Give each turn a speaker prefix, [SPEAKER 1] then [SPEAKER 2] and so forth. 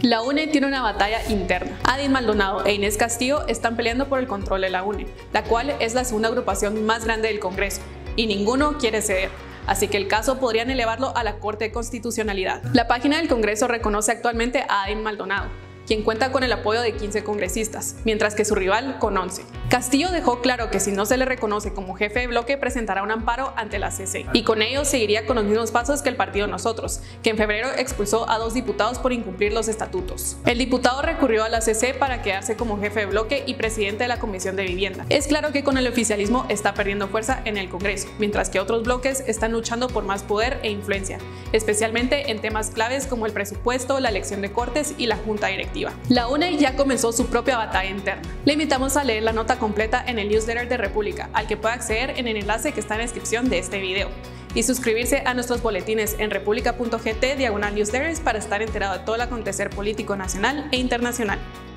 [SPEAKER 1] La UNE tiene una batalla interna. Adin Maldonado e Inés Castillo están peleando por el control de la UNE, la cual es la segunda agrupación más grande del Congreso, y ninguno quiere ceder. Así que el caso podrían elevarlo a la Corte de Constitucionalidad. La página del Congreso reconoce actualmente a Adin Maldonado, quien cuenta con el apoyo de 15 congresistas, mientras que su rival con 11. Castillo dejó claro que si no se le reconoce como jefe de bloque presentará un amparo ante la CC, y con ello seguiría con los mismos pasos que el partido Nosotros, que en febrero expulsó a 2 diputados por incumplir los estatutos. El diputado recurrió a la CC para quedarse como jefe de bloque y presidente de la Comisión de Vivienda. Es claro que con el oficialismo está perdiendo fuerza en el Congreso, mientras que otros bloques están luchando por más poder e influencia, especialmente en temas claves como el presupuesto, la elección de cortes y la junta directiva. La UNE ya comenzó su propia batalla interna. Le invitamos a leer la nota completa en el newsletter de República, al que puede acceder en el enlace que está en la descripción de este video, y suscribirse a nuestros boletines en republica.gt/newsletters para estar enterado de todo el acontecer político nacional e internacional.